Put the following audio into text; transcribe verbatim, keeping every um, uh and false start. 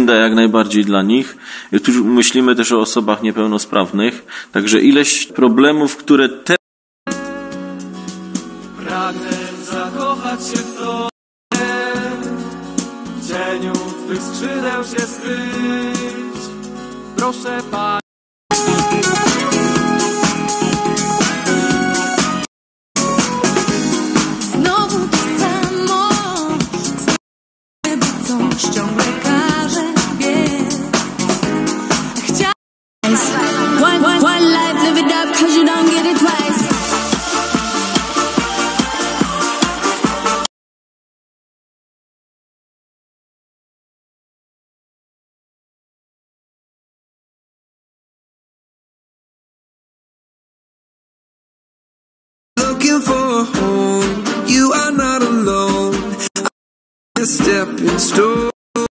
agenda jak najbardziej dla nich. Tu myślimy też o osobach niepełnosprawnych. Także ileś problemów, które te... Pragnę zakochać się w tobie, w cieniu twych skrzydeł się skryć. Proszę Pani. Znowu to samo, coś ciągle każe biec. Chciałam one, one, one life, live it up, cause you don't get it twice. Looking for a home, you are not alone. A stepping stone.